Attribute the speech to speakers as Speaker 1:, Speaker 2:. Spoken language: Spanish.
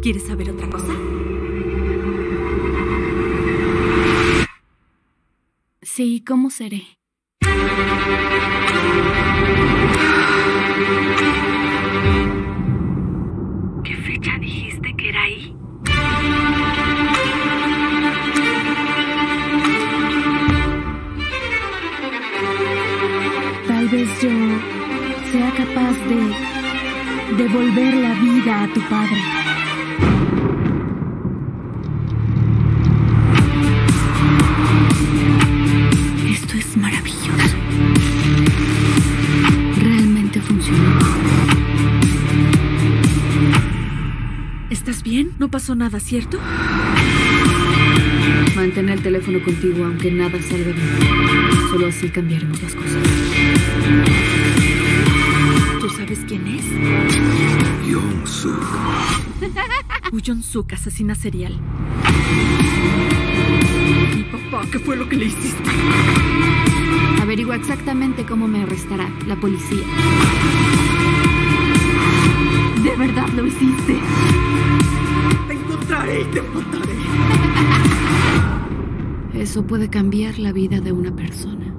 Speaker 1: ¿Quieres saber otra cosa?
Speaker 2: Sí, ¿cómo seré?
Speaker 1: ¿Qué fecha dijiste que era ahí?
Speaker 2: Tal vez yo sea capaz de devolver la vida a tu padre. Esto es maravilloso. Realmente funcionó.
Speaker 1: ¿Estás bien? No pasó nada, ¿cierto?
Speaker 2: Mantén el teléfono contigo aunque nada salga bien. Solo así cambiaremos las cosas.
Speaker 1: ¿Tú sabes quién es?
Speaker 3: Young-suk.
Speaker 1: Young-suk, asesina serial. Mi papá, ¿qué fue lo que le hiciste?
Speaker 2: Averigua exactamente cómo me arrestará la policía. ¿De verdad lo hiciste?
Speaker 1: Te encontraré y te mataré.
Speaker 2: Eso puede cambiar la vida de una persona.